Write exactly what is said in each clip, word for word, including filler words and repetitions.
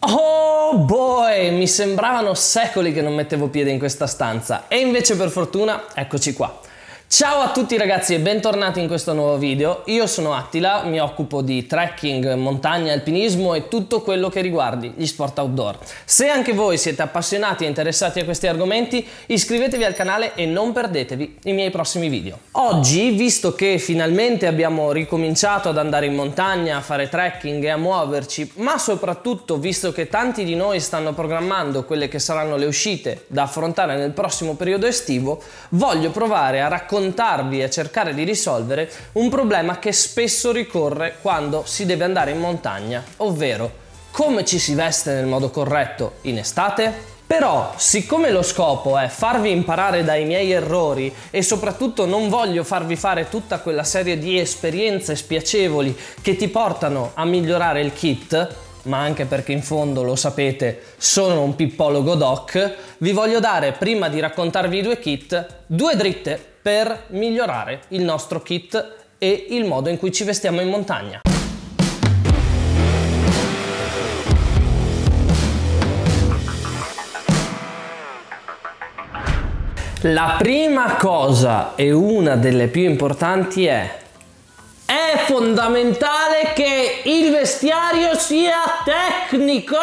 Oh boy, mi sembravano secoli che non mettevo piede in questa stanza e invece per fortuna eccoci qua. Ciao a tutti ragazzi e bentornati in questo nuovo video. Io sono Attila, mi occupo di trekking, montagna, alpinismo e tutto quello che riguardi gli sport outdoor. Se anche voi siete appassionati e interessati a questi argomenti, iscrivetevi al canale e non perdetevi i miei prossimi video. Oggi, visto che finalmente abbiamo ricominciato ad andare in montagna, a fare trekking e a muoverci, ma soprattutto visto che tanti di noi stanno programmando quelle che saranno le uscite da affrontare nel prossimo periodo estivo, voglio provare a raccontarvi e a cercare di risolvere un problema che spesso ricorre quando si deve andare in montagna, ovvero come ci si veste nel modo corretto in estate? Però, siccome lo scopo è farvi imparare dai miei errori e soprattutto non voglio farvi fare tutta quella serie di esperienze spiacevoli che ti portano a migliorare il kit, ma anche perché in fondo, lo sapete, sono un pippologo doc, vi voglio dare, prima di raccontarvi i due kit, due dritte per migliorare il nostro kit e il modo in cui ci vestiamo in montagna. La prima cosa e una delle più importanti è È fondamentale che il vestiario sia tecnico!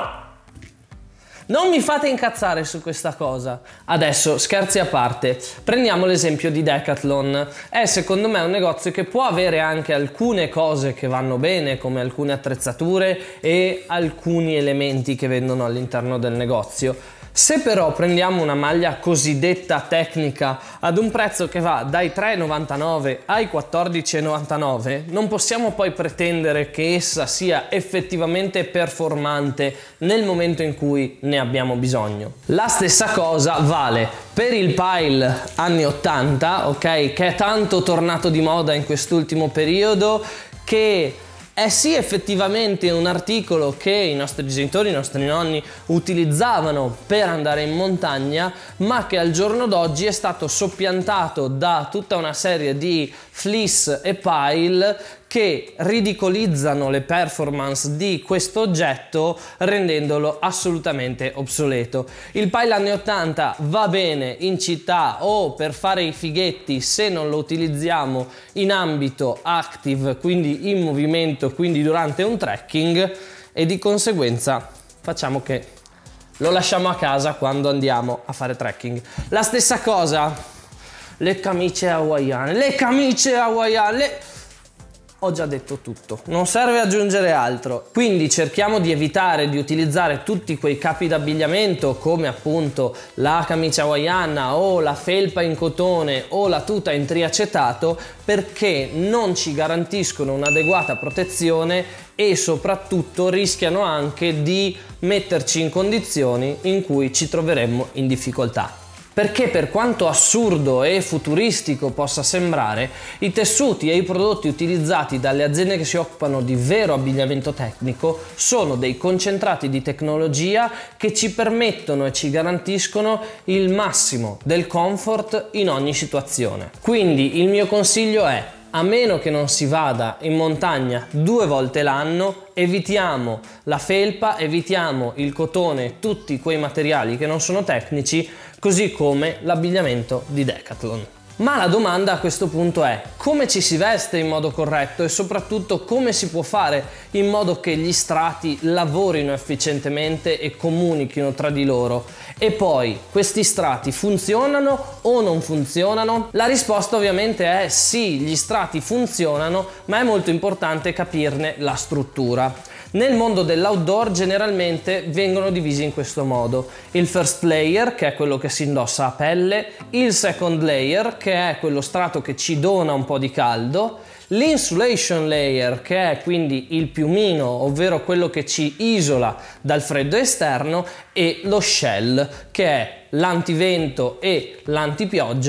Non mi fate incazzare su questa cosa. Adesso, scherzi a parte, prendiamo l'esempio di Decathlon. È secondo me un negozio che può avere anche alcune cose che vanno bene, come alcune attrezzature e alcuni elementi che vendono all'interno del negozio. Se però prendiamo una maglia cosiddetta tecnica ad un prezzo che va dai tre e novantanove ai quattordici e novantanove, non possiamo poi pretendere che essa sia effettivamente performante nel momento in cui ne abbiamo bisogno. La stessa cosa vale per il Pile anni ottanta, ok, che è tanto tornato di moda in quest'ultimo periodo, che è sì effettivamente un articolo che i nostri genitori, i nostri nonni utilizzavano per andare in montagna, ma che al giorno d'oggi è stato soppiantato da tutta una serie di fleece e pile che ridicolizzano le performance di questo oggetto rendendolo assolutamente obsoleto. Il pile anni ottanta va bene in città o per fare i fighetti se non lo utilizziamo in ambito active, quindi in movimento, quindi durante un trekking, e di conseguenza facciamo che lo lasciamo a casa quando andiamo a fare trekking. La stessa cosa, le camicie hawaiane, le camicie hawaiane, le... Ho già detto tutto, non serve aggiungere altro. Quindi cerchiamo di evitare di utilizzare tutti quei capi d'abbigliamento come appunto la camicia hawaiana o la felpa in cotone o la tuta in triacetato, perché non ci garantiscono un'adeguata protezione e soprattutto rischiano anche di metterci in condizioni in cui ci troveremmo in difficoltà. Perché per quanto assurdo e futuristico possa sembrare, i tessuti e i prodotti utilizzati dalle aziende che si occupano di vero abbigliamento tecnico sono dei concentrati di tecnologia che ci permettono e ci garantiscono il massimo del comfort in ogni situazione. Quindi il mio consiglio è: a meno che non si vada in montagna due volte l'anno, evitiamo la felpa, evitiamo il cotone, tutti quei materiali che non sono tecnici, così come l'abbigliamento di Decathlon. Ma la domanda a questo punto è: come ci si veste in modo corretto e soprattutto come si può fare in modo che gli strati lavorino efficientemente e comunichino tra di loro? E poi, questi strati funzionano o non funzionano? La risposta ovviamente è sì, gli strati funzionano, ma è molto importante capirne la struttura. Nel mondo dell'outdoor generalmente vengono divisi in questo modo: il first layer, che è quello che si indossa a pelle, il second layer, che è quello strato che ci dona un po' di caldo, l'insulation layer, che è quindi il piumino, ovvero quello che ci isola dal freddo esterno, e lo shell, che è l'antivento e l'antipioggia, che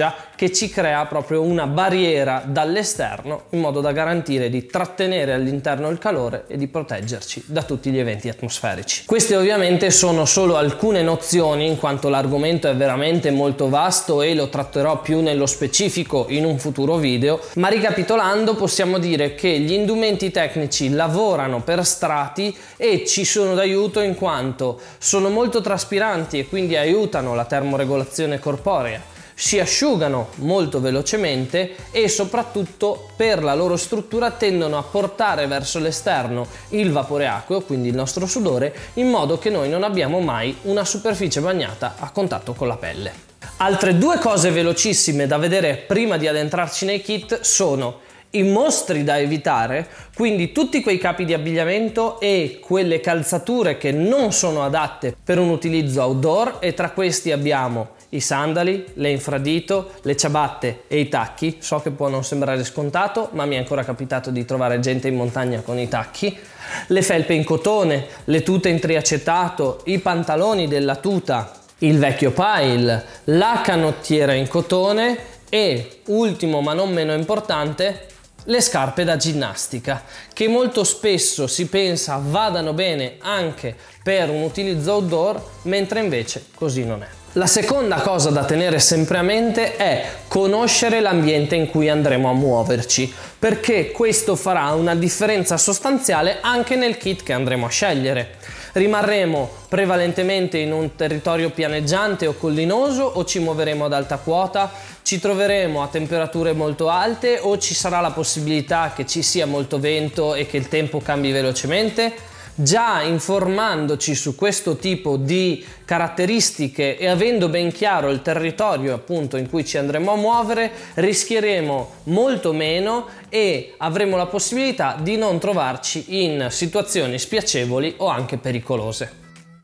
che ci crea proprio una barriera dall'esterno in modo da garantire di trattenere all'interno il calore e di proteggerci da tutti gli eventi atmosferici. Queste ovviamente sono solo alcune nozioni, in quanto l'argomento è veramente molto vasto e lo tratterò più nello specifico in un futuro video, ma ricapitolando possiamo dire che gli indumenti tecnici lavorano per strati e ci sono d'aiuto in quanto sono molto traspiranti e quindi aiutano la termoregolazione corporea, si asciugano molto velocemente e soprattutto per la loro struttura tendono a portare verso l'esterno il vapore acqueo, quindi il nostro sudore, in modo che noi non abbiamo mai una superficie bagnata a contatto con la pelle. Altre due cose velocissime da vedere prima di addentrarci nei kit sono i mostri da evitare, quindi tutti quei capi di abbigliamento e quelle calzature che non sono adatte per un utilizzo outdoor, e tra questi abbiamo i sandali, le infradito, le ciabatte e i tacchi. So che può non sembrare scontato, ma mi è ancora capitato di trovare gente in montagna con i tacchi, le felpe in cotone, le tute in triacetato, i pantaloni della tuta, il vecchio pile, la canottiera in cotone e, ultimo ma non meno importante, le scarpe da ginnastica, che molto spesso si pensa vadano bene anche per un utilizzo outdoor, mentre invece così non è. La seconda cosa da tenere sempre a mente è conoscere l'ambiente in cui andremo a muoverci, perché questo farà una differenza sostanziale anche nel kit che andremo a scegliere. Rimarremo prevalentemente in un territorio pianeggiante o collinoso o ci muoveremo ad alta quota? Ci troveremo a temperature molto alte o ci sarà la possibilità che ci sia molto vento e che il tempo cambi velocemente? Già informandoci su questo tipo di caratteristiche e avendo ben chiaro il territorio appunto in cui ci andremo a muovere, rischieremo molto meno e avremo la possibilità di non trovarci in situazioni spiacevoli o anche pericolose.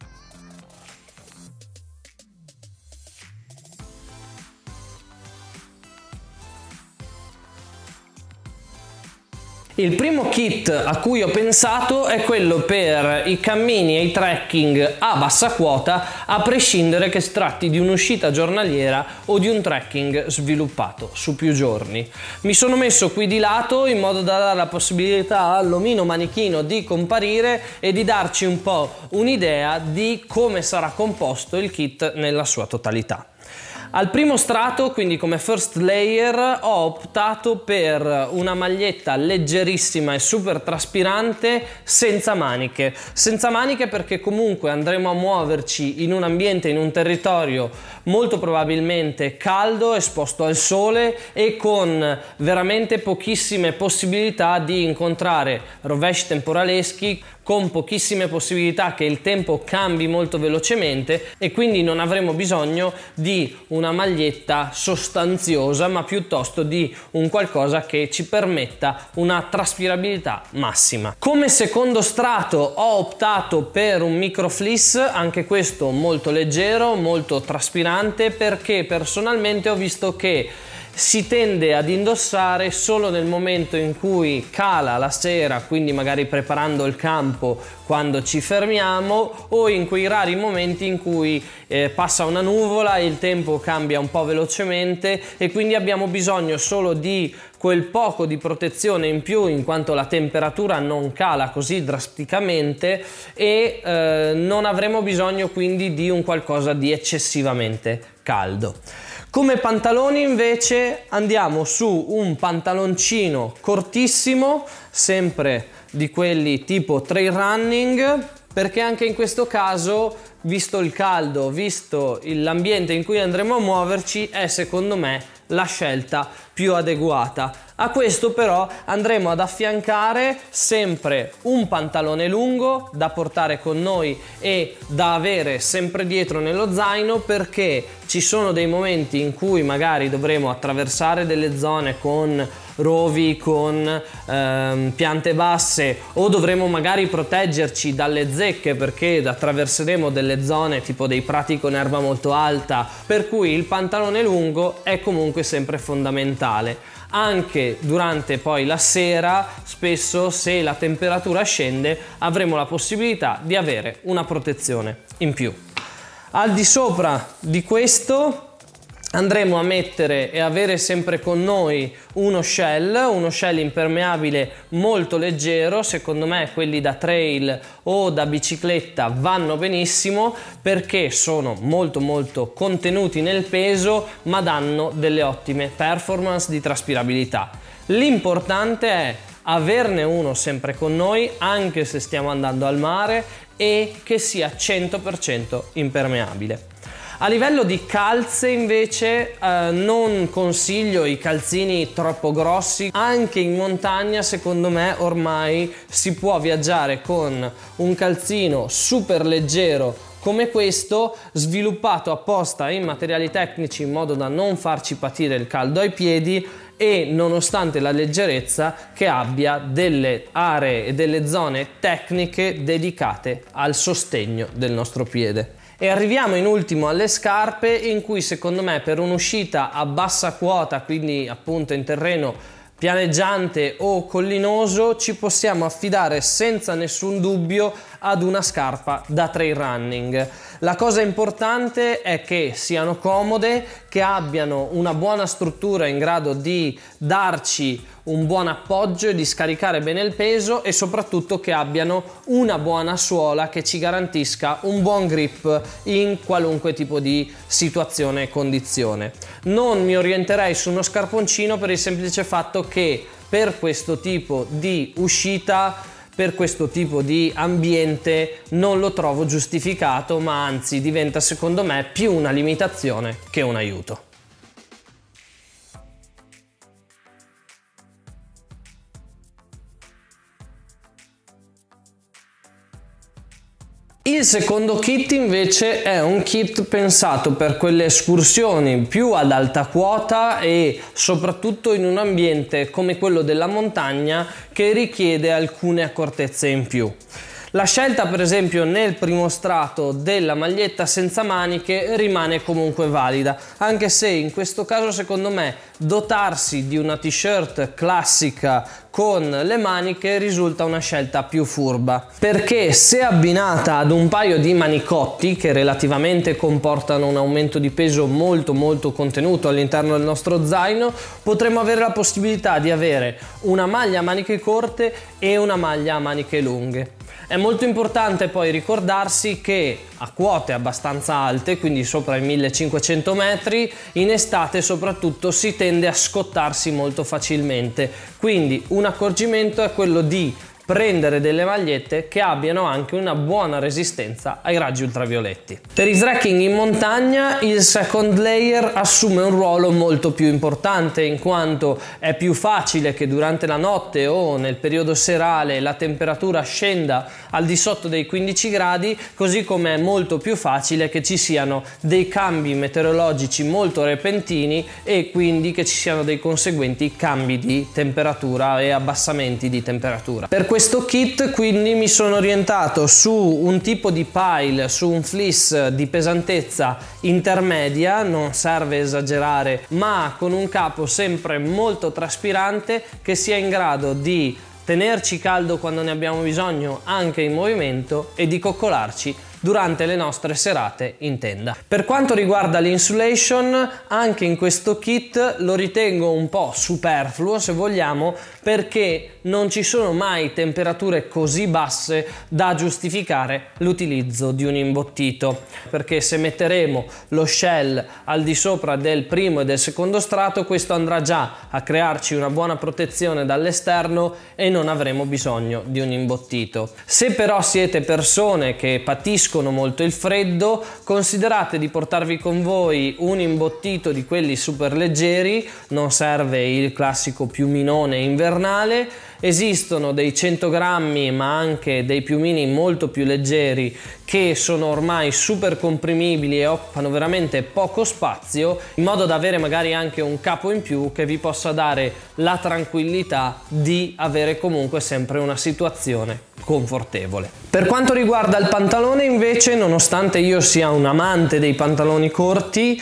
Il primo kit a cui ho pensato è quello per i cammini e i trekking a bassa quota, a prescindere che si tratti di un'uscita giornaliera o di un trekking sviluppato su più giorni. Mi sono messo qui di lato in modo da dare la possibilità all'omino manichino di comparire e di darci un po' un'idea di come sarà composto il kit nella sua totalità. Al primo strato, quindi come first layer, ho optato per una maglietta leggerissima e super traspirante senza maniche. Senza maniche perché comunque andremo a muoverci in un ambiente, in un territorio molto probabilmente caldo, esposto al sole e con veramente pochissime possibilità di incontrare rovesci temporaleschi, con pochissime possibilità che il tempo cambi molto velocemente, e quindi non avremo bisogno di una maglietta sostanziosa ma piuttosto di un qualcosa che ci permetta una traspirabilità massima. Come secondo strato ho optato per un microfleece, anche questo molto leggero, molto traspirante, perché personalmente ho visto che si tende ad indossare solo nel momento in cui cala la sera, quindi magari preparando il campo quando ci fermiamo, o in quei rari momenti in cui eh, passa una nuvola e il tempo cambia un po' velocemente e quindi abbiamo bisogno solo di quel poco di protezione in più, in quanto la temperatura non cala così drasticamente e eh, non avremo bisogno quindi di un qualcosa di eccessivamente caldo. Come pantaloni invece andiamo su un pantaloncino cortissimo, sempre di quelli tipo trail running, perché anche in questo caso, visto il caldo, visto l'ambiente in cui andremo a muoverci, è secondo me la scelta più adeguata. A questo però andremo ad affiancare sempre un pantalone lungo da portare con noi e da avere sempre dietro nello zaino, perché ci sono dei momenti in cui magari dovremo attraversare delle zone con rovi, con ehm, piante basse, o dovremo magari proteggerci dalle zecche perché attraverseremo delle zone tipo dei prati con erba molto alta, per cui il pantalone lungo è comunque sempre fondamentale. Anche durante poi la sera, spesso se la temperatura scende, avremo la possibilità di avere una protezione in più. Al di sopra di questo andremo a mettere e avere sempre con noi uno shell, uno shell impermeabile molto leggero. Secondo me quelli da trail o da bicicletta vanno benissimo perché sono molto molto contenuti nel peso, ma danno delle ottime performance di traspirabilità. L'importante è averne uno sempre con noi anche se stiamo andando al mare e che sia cento per cento impermeabile. A livello di calze invece eh, non consiglio i calzini troppo grossi. Anche in montagna secondo me ormai si può viaggiare con un calzino super leggero come questo, sviluppato apposta in materiali tecnici in modo da non farci patire il caldo ai piedi e nonostante la leggerezza che abbia delle aree e delle zone tecniche dedicate al sostegno del nostro piede. E arriviamo in ultimo alle scarpe, in cui secondo me per un'uscita a bassa quota, quindi appunto in terreno pianeggiante o collinoso, ci possiamo affidare senza nessun dubbio ad una scarpa da trail running. La cosa importante è che siano comode, che abbiano una buona struttura in grado di darci un buon appoggio e di scaricare bene il peso, e soprattutto che abbiano una buona suola che ci garantisca un buon grip in qualunque tipo di situazione e condizione. Non mi orienterei su uno scarponcino per il semplice fatto che per questo tipo di uscita, per questo tipo di ambiente non lo trovo giustificato, ma anzi diventa secondo me più una limitazione che un aiuto. Il secondo kit invece è un kit pensato per quelle escursioni più ad alta quota e soprattutto in un ambiente come quello della montagna che richiede alcune accortezze in più. La scelta per esempio nel primo strato della maglietta senza maniche rimane comunque valida, anche se in questo caso secondo me dotarsi di una t-shirt classica con le maniche risulta una scelta più furba, perché se abbinata ad un paio di manicotti che relativamente comportano un aumento di peso molto molto contenuto all'interno del nostro zaino, potremo avere la possibilità di avere una maglia a maniche corte e una maglia a maniche lunghe. È molto importante poi ricordarsi che a quote abbastanza alte, quindi sopra i millecinquecento metri, in estate soprattutto si tende a scottarsi molto facilmente, quindi un accorgimento è quello di prendere delle magliette che abbiano anche una buona resistenza ai raggi ultravioletti. Per il trekking in montagna il second layer assume un ruolo molto più importante, in quanto è più facile che durante la notte o nel periodo serale la temperatura scenda al di sotto dei quindici gradi, così come è molto più facile che ci siano dei cambi meteorologici molto repentini e quindi che ci siano dei conseguenti cambi di temperatura e abbassamenti di temperatura. Per questo kit quindi mi sono orientato su un tipo di pile, su un fleece di pesantezza intermedia, non serve esagerare, ma con un capo sempre molto traspirante che sia in grado di tenerci caldo quando ne abbiamo bisogno anche in movimento e di coccolarci durante le nostre serate in tenda. Per quanto riguarda l'insulation, anche in questo kit lo ritengo un po' superfluo se vogliamo, perché non ci sono mai temperature così basse da giustificare l'utilizzo di un imbottito, perché se metteremo lo shell al di sopra del primo e del secondo strato, questo andrà già a crearci una buona protezione dall'esterno e non avremo bisogno di un imbottito. Se però siete persone che patiscono molto il freddo, considerate di portarvi con voi un imbottito di quelli super leggeri, non serve il classico piuminone invernale. Esistono dei cento grammi ma anche dei piumini molto più leggeri che sono ormai super comprimibili e occupano veramente poco spazio, in modo da avere magari anche un capo in più che vi possa dare la tranquillità di avere comunque sempre una situazione confortevole. Per quanto riguarda il pantalone invece, nonostante io sia un amante dei pantaloni corti,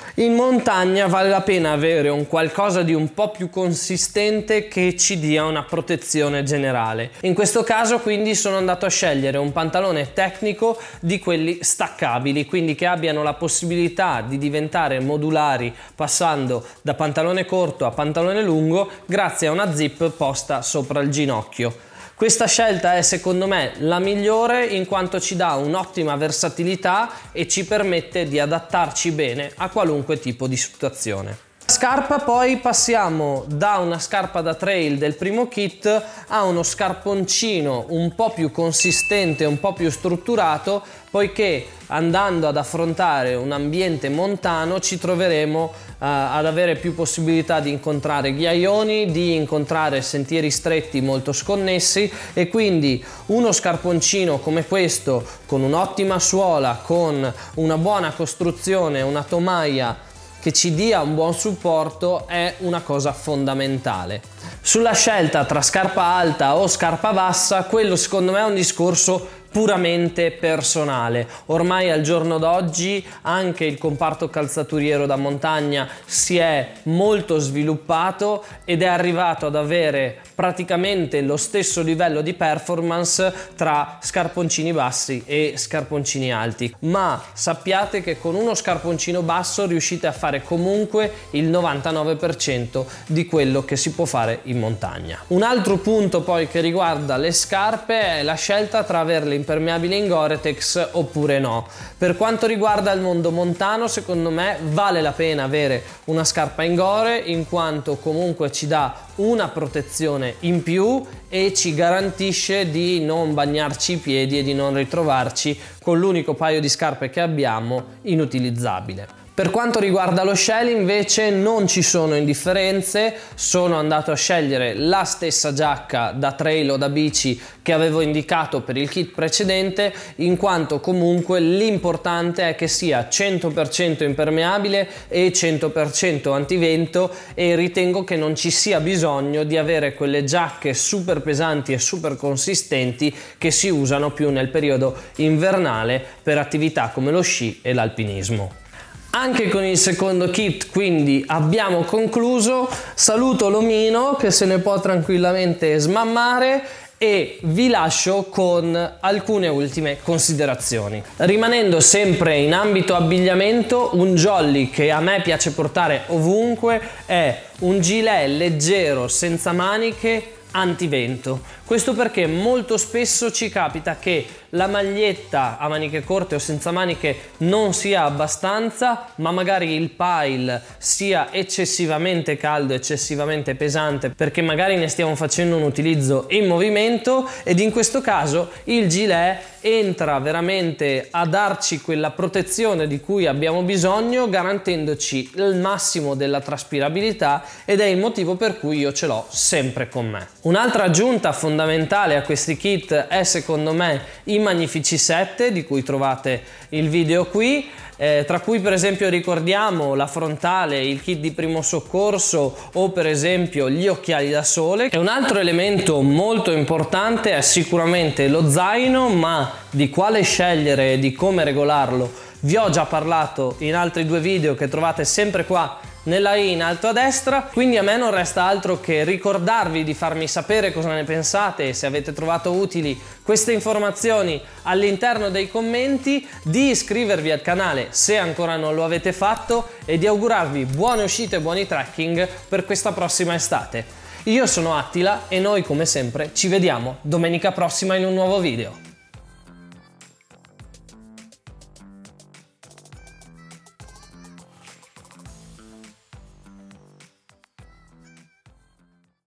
In montagna vale la pena avere un qualcosa di un po' più consistente che ci dia una protezione generale. In questo caso quindi sono andato a scegliere un pantalone tecnico di quelli staccabili, quindi che abbiano la possibilità di diventare modulari passando da pantalone corto a pantalone lungo grazie a una zip posta sopra il ginocchio. Questa scelta è secondo me la migliore in quanto ci dà un'ottima versatilità e ci permette di adattarci bene a qualunque tipo di situazione. Scarpa, poi passiamo da una scarpa da trail del primo kit a uno scarponcino un po' più consistente, un po' più strutturato, poiché andando ad affrontare un ambiente montano ci troveremo uh, ad avere più possibilità di incontrare ghiaioni, di incontrare sentieri stretti molto sconnessi, e quindi uno scarponcino come questo con un'ottima suola, con una buona costruzione, una tomaia che ci dia un buon supporto è una cosa fondamentale. Sulla scelta tra scarpa alta o scarpa bassa, quello secondo me è un discorso puramente personale. Ormai al giorno d'oggi anche il comparto calzaturiero da montagna si è molto sviluppato ed è arrivato ad avere praticamente lo stesso livello di performance tra scarponcini bassi e scarponcini alti, ma sappiate che con uno scarponcino basso riuscite a fare comunque il novantanove per cento di quello che si può fare in montagna. Un altro punto poi che riguarda le scarpe è la scelta tra averle impermeabile in Gore-Tex oppure no. Per quanto riguarda il mondo montano, secondo me vale la pena avere una scarpa in Gore, in quanto comunque ci dà una protezione in più e ci garantisce di non bagnarci i piedi e di non ritrovarci con l'unico paio di scarpe che abbiamo inutilizzabile. Per quanto riguarda lo shell invece non ci sono indifferenze, sono andato a scegliere la stessa giacca da trail o da bici che avevo indicato per il kit precedente, in quanto comunque l'importante è che sia cento per cento impermeabile e cento per cento antivento, e ritengo che non ci sia bisogno di avere quelle giacche super pesanti e super consistenti che si usano più nel periodo invernale per attività come lo sci e l'alpinismo. Anche con il secondo kit quindi abbiamo concluso. Saluto l'omino che se ne può tranquillamente smammare e vi lascio con alcune ultime considerazioni. Rimanendo sempre in ambito abbigliamento, un jolly che a me piace portare ovunque è un gilet leggero senza maniche antivento. Questo perché molto spesso ci capita che la maglietta a maniche corte o senza maniche non sia abbastanza, ma magari il pile sia eccessivamente caldo, eccessivamente pesante, perché magari ne stiamo facendo un utilizzo in movimento, ed in questo caso il gilet entra veramente a darci quella protezione di cui abbiamo bisogno, garantendoci il massimo della traspirabilità, ed è il motivo per cui io ce l'ho sempre con me. Un'altra aggiunta fondamentale a questi kit è secondo me i Magnifici sette, di cui trovate il video qui, eh, tra cui per esempio ricordiamo la frontale, il kit di primo soccorso o per esempio gli occhiali da sole. E un altro elemento molto importante è sicuramente lo zaino, ma di quale scegliere e di come regolarlo vi ho già parlato in altri due video che trovate sempre qua nella i in alto a destra, quindi a me non resta altro che ricordarvi di farmi sapere cosa ne pensate e se avete trovato utili queste informazioni all'interno dei commenti, di iscrivervi al canale se ancora non lo avete fatto e di augurarvi buone uscite e buoni trekking per questa prossima estate. Io sono Attila e noi come sempre ci vediamo domenica prossima in un nuovo video.